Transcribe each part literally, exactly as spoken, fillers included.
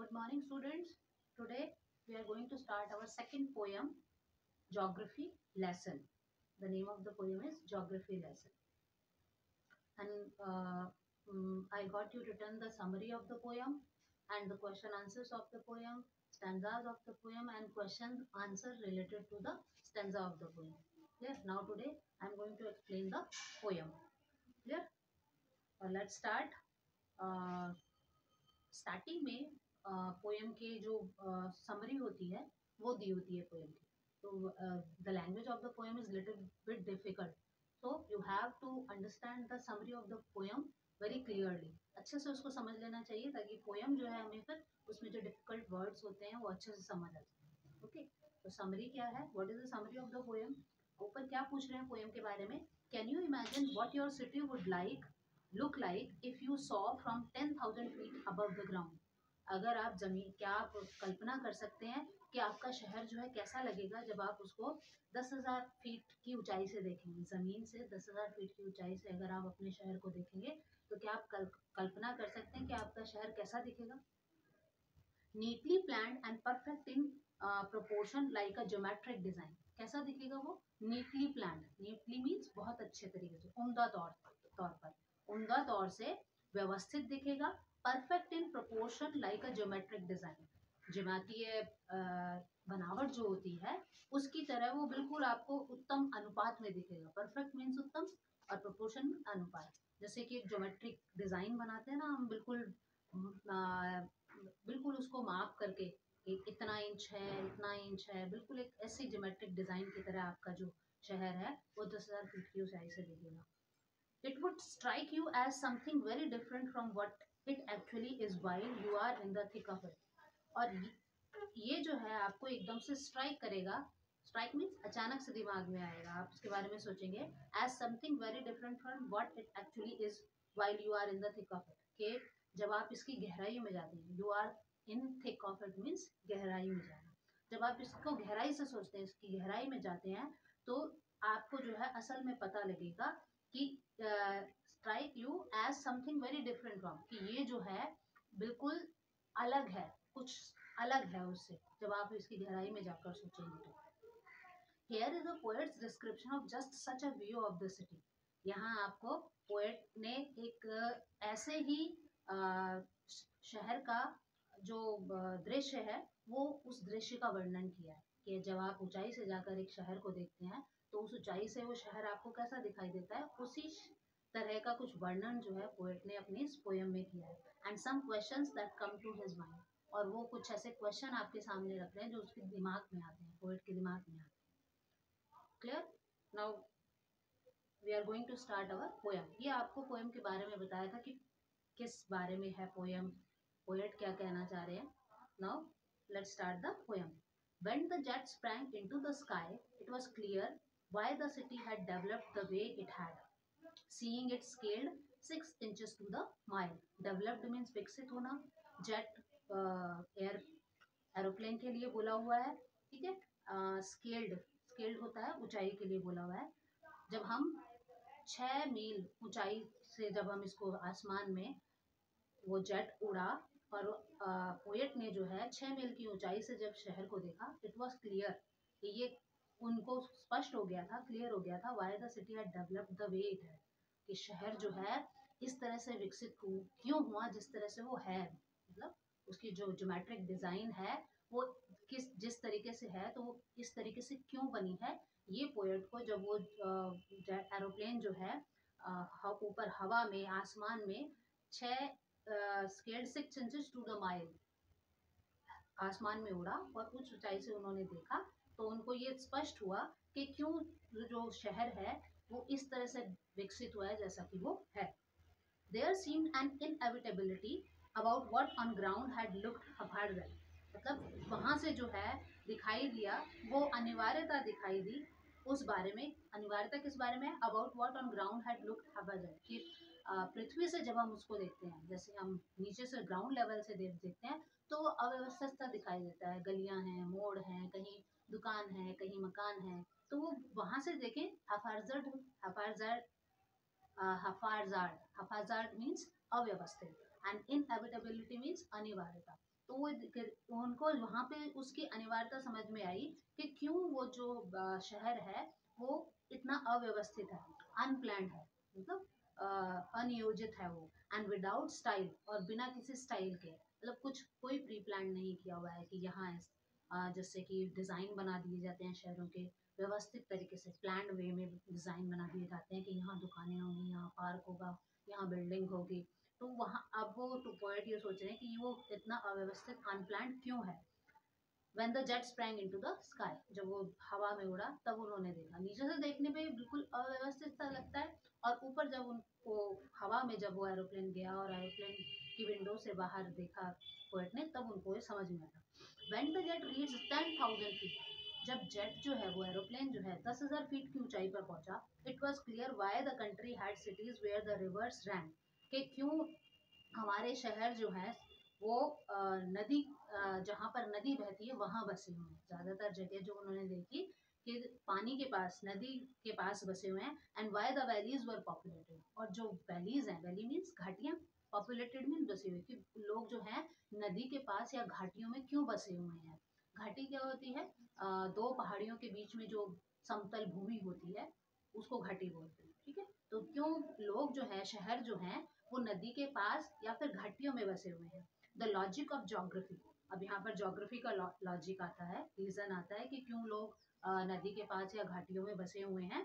Good morning, students. Today we are going to start our second poem, Geography Lesson. The name of the poem is Geography Lesson. And uh, um, I got you written the summary of the poem and the question answers of the poem, stanzas of the poem, and question answer related to the stanza of the poem. Clear? Now today I am going to explain the poem. Clear? Uh, let's start. Uh, starting में poem के जो summary होती है वो दी होती है poem की. तो the language of the poem is little bit difficult, so you have to understand the summary of the poem very clearly. अच्छे से उसको समझ लेना चाहिए ताकि पोएम जो है हमें फिर उसमें जो डिफिकल्ट वर्ड्स होते हैं वो अच्छे से समझ आ जाए. ओके, तो समरी क्या है? What is the summary of the poem? ऊपर क्या पूछ रहे हैं पोएम के बारे में? Can you imagine what your city would like look like if you saw from ten thousand feet above the ground. अगर आप जमीन, क्या आप कल्पना कर सकते हैं कि आपका शहर जो है कैसा लगेगा जब आप उसको दस हजार फीट की ऊंचाई से देखेंगे? जमीन से दस हजार फीट की ऊंचाई से अगर आप अपने शहर को देखेंगे तो क्या आप कल, कल्पना कर सकते हैं कि आपका शहर कैसा दिखेगा? Neatly planned and perfect in proportion like a geometric design. कैसा दिखेगा वो? Neatly planned. नीटली मीन्स बहुत अच्छे तरीके से, उम्दा तौर तौर पर, उम्दा तौर से व्यवस्थित दिखेगा. Perfect in proportion like a geometric design. ज्यामितीय बनावट जो होती है उसकी तरह वो बिल्कुल आपको उत्तम अनुपात में दिखेगा. परफेक्ट मीन्स उत्तम और प्रोपोर्शन अनुपात. जैसे कि एक ज्योमेट्रिक डिजाइन बनाते हैं ना हम, बिल्कुल आ, बिल्कुल उसको माप करके इतना इंच है, इतना इंच है, बिल्कुल एक ऐसी ज्योमेट्रिक डिजाइन की तरह आपका जो शहर है वो दस हजार फीट की ऊंचाई से दिखेगा. It would strike you as something very different from what it actually is while you are in the thick of it. और ये जो है आपको एकदम से स्ट्राइक करेगा. स्ट्राइक मीन्स अचानक से दिमाग में आएगा, आप उसके बारे में सोचेंगे. as something very different from what it actually is while you are in the thick of it. कि जब आप इसकी गहराई में जाते हैं, you are in thick of it means गहराई में जाना. जब आप इसको गहराई से सोचते हैं, इसकी गहराई में जाते हैं, तो आपको जो है असल में पता लगेगा कि strike you as something very different from, कि ये जो है बिल्कुल अलग है, कुछ अलग है उससे, जब आप इसकी गहराई में जाकर सोचेंगे तो. Here is a poet's description of just such a view of the city. यहाँ आपको पोएट ने एक ऐसे ही आ, शहर का जो दृश्य है वो उस दृश्य का वर्णन किया है कि जब आप ऊंचाई से जाकर एक शहर को देखते हैं तो उस ऊंचाई से वो शहर आपको कैसा दिखाई देता है. उसी तरह का कुछ वर्णन जो है पोएट ने अपनी इस पोएम में किया है. And some questions that come to his mind. और वो कुछ ऐसे क्वेश्चन आपके सामने रख रहे हैं जो उसके दिमाग में आते हैं, पोएट के दिमाग में आते हैं. Clear? Now we are going to start our poem. ये आपको पोएम के बारे में बताया था कि किस बारे में है पोएम, पोएट क्या कहना चाह रहे हैं. Now let's start the poem. When the jet sprang into the sky, it was clear why the city had developed the way it had. Seeing it scaled six inches to the mile. Developed means विकसित होना. Jet air aeroplane के लिए बोला हुआ है, ठीक है. Scaled scaled होता है ऊंचाई के लिए बोला हुआ है. जब हम छह मील ऊंचाई से जब हम इसको आसमान में वो जेट उड़ा और पोएट ने जो है छह मील की ऊंचाई से जब शहर को देखा, इट वाज क्लियर, ये उनको स्पष्ट हो गया था, क्लियर हो गया था, why the city had developed the way it है, कि शहर जो है इस तरह से विकसित क्यों हुआ जिस तरह से वो है. मतलब उसकी जो ज्योमेट्रिक डिजाइन है वो किस जिस तरीके से है तो वो इस तरीके से क्यों बनी है. ये पोएट को जब वो एरोप्लेन जो है ऊपर हवा में, आसमान में छह scaled six inches to the mile आसमान में उड़ा और उस ऊंचाई से उन्होंने देखा तो उनको ये स्पष्ट हुआ कि क्यों जो शहर है वो इस तरह से विकसित हुआ है जैसा कि वो है. There seemed an inevitability about what on ground had looked haphazard. मतलब वहां से जो है दिखाई दिया, वो अनिवार्यता दिखाई दी उस बारे में. अनिवार्यता किस बारे में? About what on ground had looked haphazard, कि पृथ्वी से जब हम उसको देखते हैं, जैसे हम नीचे से ग्राउंड लेवल से देख देखते हैं तो अव्यवस्थित सा दिखाई देता है. गलियां हैं, मोड़ हैं, कहीं दुकान है, कहीं मकान है, तो वो वहां से देखें haphazard haphazard haphazard haphazard means अव्यवस्थित and inevitability means अनिवार्यता. तो वो उनको वहाँ पे उसकी अनिवार्यता समझ में आई कि क्यों वो जो शहर है वो इतना अव्यवस्थित है, अनप्लान्ड है, मतलब अनियोजित है वो, एंड विदाउट स्टाइल, और बिना किसी स्टाइल के, मतलब कुछ कोई प्री प्लान नहीं किया हुआ है कि यहाँ जैसे कि डिज़ाइन बना दिए जाते हैं शहरों के व्यवस्थित तरीके से, प्लान वे में डिज़ाइन बना दिए जाते हैं कि यहाँ दुकानें होंगी, यहाँ पार्क होगा, यहाँ बिल्डिंग होगी। तो वहाँ अब वो तो पोएट ये सोच रहे हैं कि वो इतना अव्यवस्थित अनप्लान्ड क्यों है। When the jet sprang into the sky, जब वो हवा में उड़ा तब उन्होंने देखा, नीचे से देखने पे बिल्कुल अव्यवस्थित सा लगता है, और ऊपर जब उनको हवा में जब वो एरोप्लेन गया और एरोप्लेन की विंडो से बाहर देखा पोएट ने, तब उनको ये समझ में आया। When the jet reached ten thousand feet, जब जेट जो है वो एरोप्लेन जो है दस हजार फीट की ऊंचाई पर पहुंचा, it was clear why the country had cities where the rivers ran, कि क्यों हमारे शहर जो है वो नदी, जहाँ पर नदी बहती है वहाँ बसे हुए हैं। ज़्यादातर जगह जो उन्होंने देखी कि पानी के पास, नदी के पास बसे हुए हैं। And why the valleys were populated, और जो वैलीज हैं, वैली मीन्स घाटियाँ, पॉपुलेटेड मीन बसे हुए, कि लोग जो हैं नदी के पास या घाटियों में क्यों बसे हुए हैं। घाटी क्या होती है, आ, दो पहाड़ियों के बीच में जो समतल भूमि होती है उसको घाटी बोलते हैं, ठीक है। तो क्यों लोग जो है, शहर जो हैं वो नदी के पास या फिर घाटियों में बसे हुए हैं। द लॉजिक ऑफ ज्योग्राफी, अब यहाँ पर ज्योग्राफी का लॉजिक आता है, रीजन आता है कि क्यों लोग नदी के पास या घाटियों में बसे हुए हैं।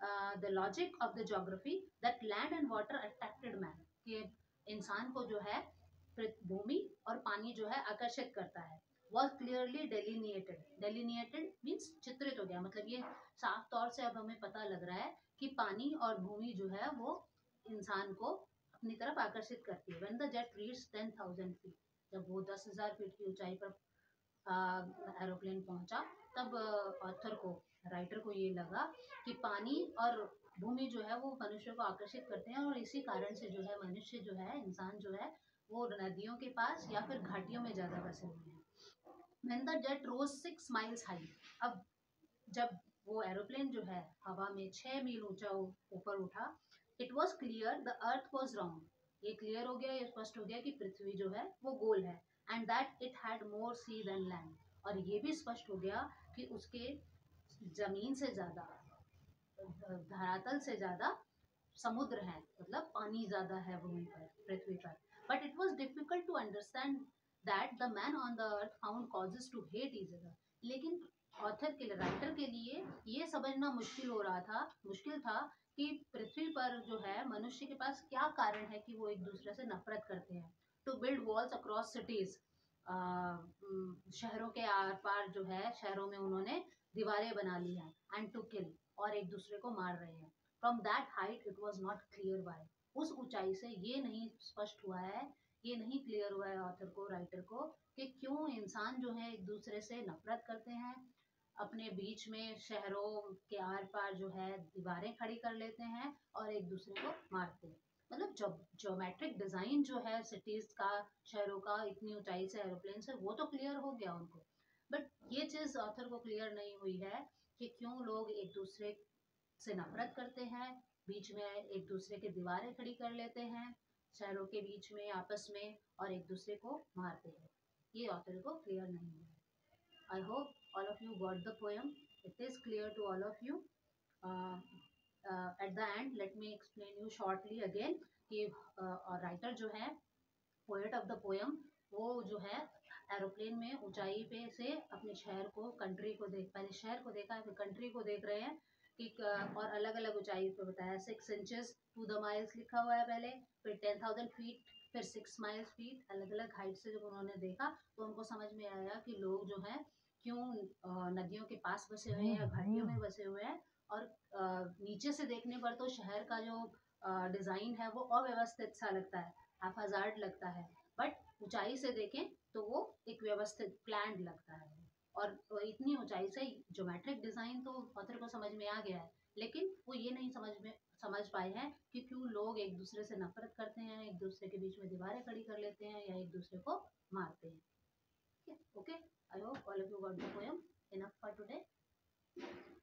The logic of the geography that land and water attracted man, कि इंसान को जो है भूमि और पानी जो है आकर्षित करता है। Was clearly delineated, delineated means चित्रित हो गया, मतलब ये साफ तौर से अब हमें पता लग रहा है कि पानी और भूमि जो है वो इंसान को अपनी तरफ आकर्षित करती है। When the jet reached ten thousand feet, जब वो दस हजार फीट की ऊंचाई पर एरोप्लेन पहुंचा, तब ऑथर को, राइटर को ये लगा कि पानी और भूमि जो है वो मनुष्य को आकर्षित करते हैं, और इसी कारण से जो है मनुष्य जो है, इंसान जो है वो नदियों के पास या फिर घाटियों में ज्यादा बसे हुए हैं। When the jet rose six miles high, अब जब वो एरोप्लेन जो है हवा में छह मील ऊंचा ऊपर उठा, it was clear the earth was round, ये क्लियर हो गया, ये स्पष्ट हो गया कि पृथ्वी जो है वो गोल है। And that it had more sea than land, और ये भी स्पष्ट हो गया कि उसके जमीन से ज्यादा, धरातल से ज्यादा समुद्र है, मतलब पानी ज्यादा है भूमि पर, पृथ्वी पर। But it was difficult to understand that the man on the earth found causes to hate each other, लेकिन ऑथर के लिए, राइटर के लिए ये समझना मुश्किल हो रहा था, मुश्किल था कि पृथ्वी पर जो है मनुष्य के पास क्या कारण है कि वो एक दूसरे से नफरत करते हैं। To build walls across cities, शहरों के आर पार जो है, शहरों में उन्होंने दीवारें बना ली हैं। एंड टू किल, और एक दूसरे को मार रहे हैं। From that height it was not clear why, उस ऊंचाई से ये नहीं स्पष्ट हुआ है, ये नहीं क्लियर हुआ है ऑथर को, राइटर को, कि क्यों इंसान जो है एक दूसरे से नफरत करते हैं, अपने बीच में शहरों के आर पार जो है दीवारें खड़ी कर लेते हैं और एक दूसरे को मारते हैं। मतलब जो ज्योमेट्रिक डिजाइन जो है सिटीज का, शहरों का, इतनी ऊंचाई से एरोप्लेन से, वो तो क्लियर हो गया उनको, बट ये चीज ऑथर को क्लियर नहीं हुई है कि क्यों लोग एक दूसरे से नफरत करते हैं, बीच में एक दूसरे के दीवारें खड़ी कर लेते हैं शहरों के बीच में आपस में, और एक दूसरे को मारते हैं। ये ऑथर को क्लियर नहीं है। I hope all of you got the poem. It is clear to all of you. Uh, uh, at the end, let me explain you shortly again कि राइटर uh, जो है, पोएट ऑफ द पोएम, वो जो है aeroplane में ऊंचाई पे से अपने शहर को, कंट्री को देख, पहले शहर को देखा, फिर कंट्री को देख रहे हैं कि, और अलग अलग ऊंचाई पे बताया, six inches to the miles लिखा हुआ है पहले, फिर टेन थाउजेंड फीट, फिर सिक्स माइल्स फीट, अलग अलग हाइट से जब उन्होंने देखा तो उनको समझ में आया कि लोग जो है क्यों नदियों के पास बसे हुए हैं या घाटियों में बसे हुए हैं। और नीचे से देखने पर तो शहर का जो डिजाइन है वो अव्यवस्थित सा लगता है, हाफाजार्ड लगता है, बट ऊंचाई से देखें तो वो एक व्यवस्थित, प्लान्ड लगता है। और इतनी ऊंचाई से ज्योमेट्रिक डिजाइन तो ऑथर को समझ में आ गया है, लेकिन वो ये नहीं समझ में समझ पाए हैं कि क्यों लोग एक दूसरे से नफरत करते हैं, एक दूसरे के बीच में दीवारें खड़ी कर लेते हैं या एक दूसरे को मारते हैं। Okay, I hope all of you got the poem. Enough for today.